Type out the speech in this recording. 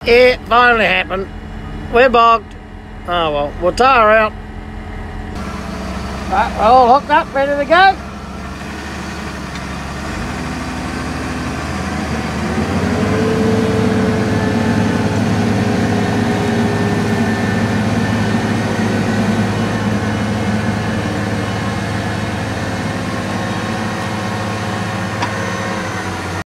It finally happened. We're bogged. Oh well, we'll tire her out. Right, we're all hooked up, ready to go.